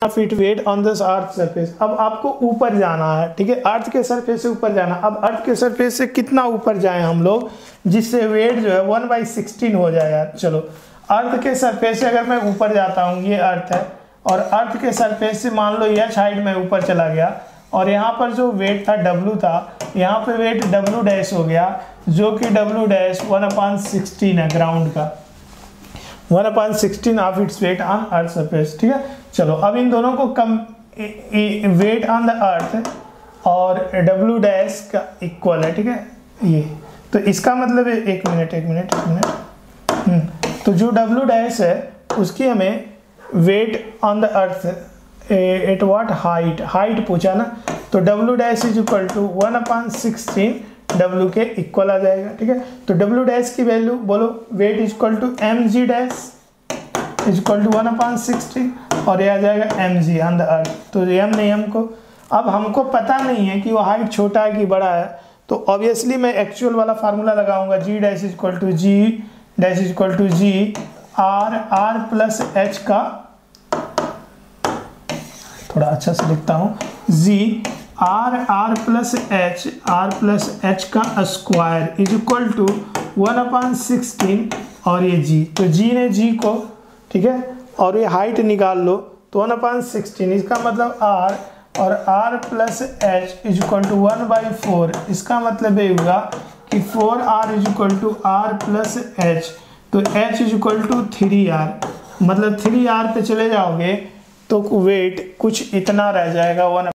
Feet weight on this earth surface. अब आपको ऊपर जाना है, ठीक है, अर्थ के सरफेस से ऊपर जाना। अब अर्थ के सरफेस से कितना ऊपर जाएं हम लोग जिससे वेट जो है 1/16 हो जाए यार। चलो अर्थ के सरफेस से अगर मैं ऊपर जाता हूँ, ये अर्थ है, और अर्थ के सरफेस से मान लो यह हाइट में ऊपर चला गया, और यहाँ पर जो वेट था W था, यहाँ पे वेट W डैश हो गया, जो कि W डैश 1/16 है ग्राउंड का, 1/16 of its weight on earth surface, ठीक है। चलो अब इन दोनों को कम वेट ऑन द अर्थ और W डैश का इक्वल है, ठीक है। ये तो इसका मतलब है, एक मिनट तो जो W डैश है उसकी हमें weight on the earth at what height पूछा ना, तो W dash is equal to 1/16 W के इक्वल आ जाएगा, ठीक है। तो W डैश की वैल्यू बोलो, weight is equal to mg dash is equal to 1/16 और ये आ जाएगा mg ऑन द अर्थ। तो m नहीं हमको, अब हमको पता नहीं है कि वो हाइट छोटा है कि बड़ा है, तो ऑब्वियसली मैं एक्चुअल वाला फार्मूला लगाऊंगा, g dash is equal to g r plus h का, थोड़ा अच्छा से लिखता हूँ, g r प्लस h का स्क्वायर इज इक्वल टू 1/16 और ये g, तो g ने g को, ठीक है, और ये हाइट निकाल लो तो 1/16, इसका मतलब r और r plus h is equal to 1/4, इसका मतलब ये होगा कि 4r is equal to r plus h, तो h is equal to 3r, मतलब 3r पे चले जाओगे तो वेट कुछ इतना रह जाएगा 1।